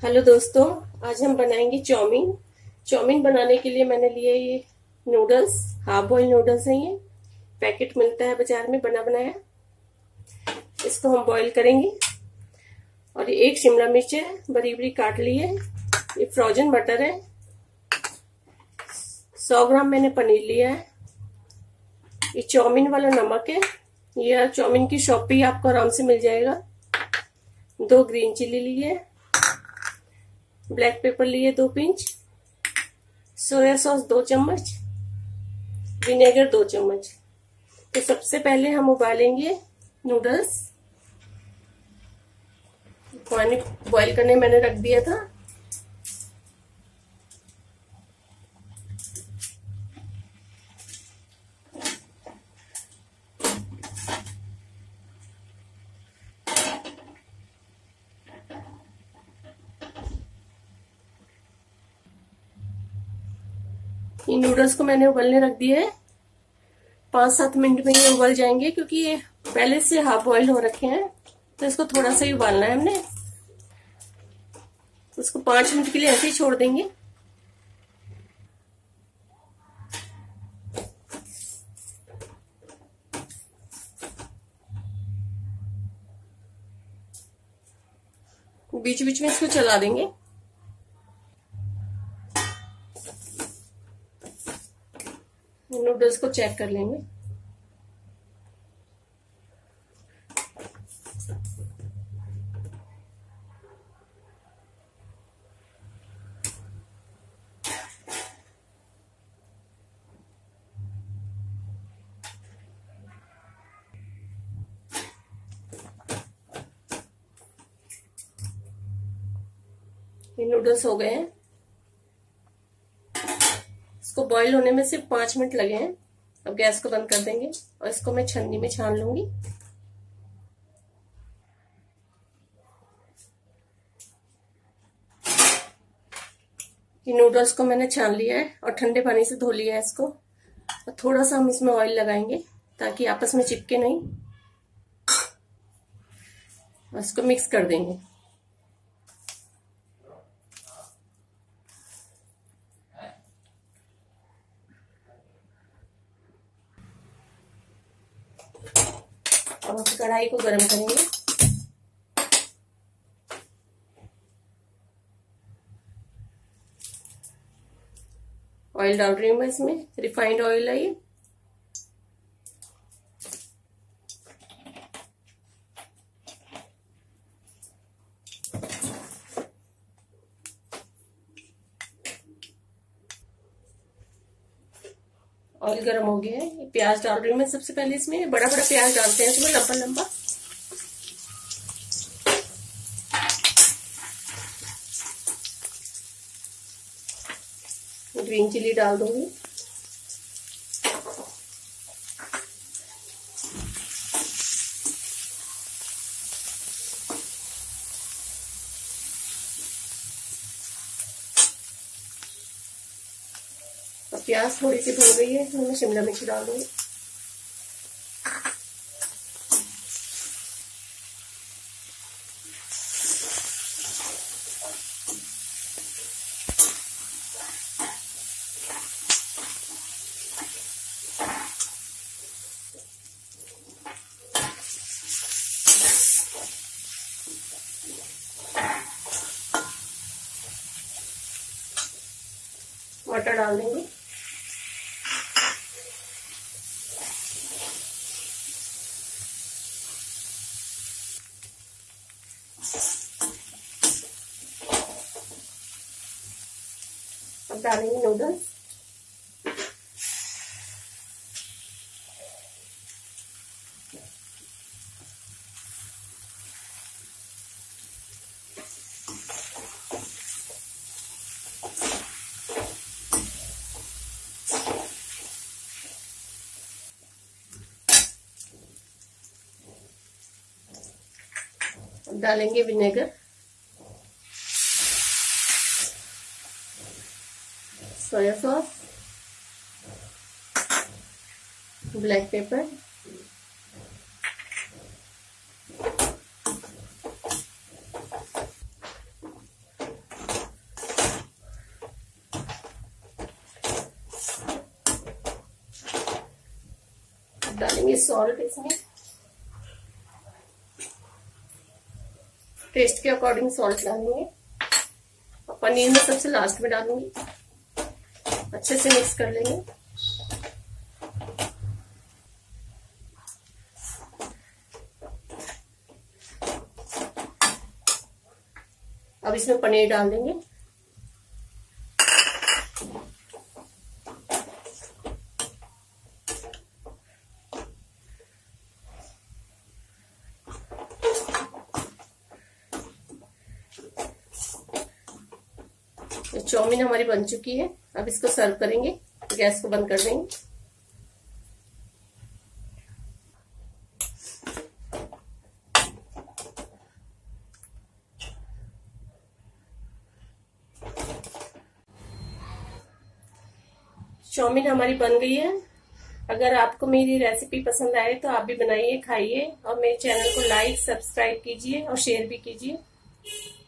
Hello दोस्तों, आज हम बनाएंगे चाउमीन। चाउमीन बनाने के लिए मैंने लिए ये नूडल्स, हाफ बॉइल नूडल्स हैं। ये पैकेट मिलता है बाजार में बना बनाया। इसको हम बॉईल करेंगे। और ये एक शिमला मिर्च है, बड़ी बड़ी काट ली है। ये फ्रोजन बटर है। 100 ग्राम मैंने पनीर लिया है। ये चाउमीन वाला नमक है, यह चाउमीन की शॉप पे आपको आराम से मिल जाएगा। 2 ग्रीन चिली लिए, ब्लैक पेपर लिए 2 पिंच, सोया सॉस 2 चम्मच, विनेगर 2 चम्मच। तो सबसे पहले हम उबालेंगे नूडल्स। पानी बॉईल करने मैंने रख दिया था। ये नूडल्स को मैंने उबलने रख दिया है। 5-7 मिनट में ये उबल जाएंगे, क्योंकि ये पहले से हाफ बॉइल्ड हो रखे हैं। तो इसको थोड़ा सा ही उबालना है हमने। तो इसको 5 मिनट के लिए ऐसे ही छोड़ देंगे। बीच बीच में इसको चला देंगे। नूडल्स को चेक कर लेंगे। ये नूडल्स हो गए हैं। इसको बॉईल होने में सिर्फ 5 मिनट लगे हैं। अब गैस को बंद कर देंगे और इसको मैं छन्नी में छान लूंगी। ये नूडल्स को मैंने छान लिया है और ठंडे पानी से धो लिया है इसको। और थोड़ा सा हम इसमें ऑयल लगाएंगे ताकि आपस में चिपके नहीं। और इसको मिक्स कर देंगे। अब कढ़ाई को गरम करेंगे। ऑयल डाल रही हूँ मैं इसमें। रिफाइंड ऑयल है ये। ऑयल गर्म हो गया है। ये प्याज डाल रही हूँ मैं सबसे पहले इसमें। बड़ा बड़ा प्याज डालते हैं इसमें, लंबा लंबा। ग्रीन चिली डाल दूंगी। और प्याज थोड़ी सी भून गई है, इसमें मैं शिमला मिर्च डाल दूंगी। मटर डाल देंगे। अब डालेंगे नूडल्स। डालेंगे vinegar, soya sauce, black pepper, डालेंगे सॉल्ट इसमें, टेस्ट के अकॉर्डिंग सॉल्ट डालेंगे। और पनीर में सबसे लास्ट में डालूंगी। अच्छे से मिक्स कर लेंगे। अब इसमें पनीर डाल देंगे। चाउमीन हमारी बन चुकी है। अब इसको सर्व करेंगे। गैस को बंद कर देंगे। चाउमीन हमारी बन गई है। अगर आपको मेरी रेसिपी पसंद आए तो आप भी बनाइए, खाइए और मेरे चैनल को लाइक, सब्सक्राइब कीजिए और शेयर भी कीजिए।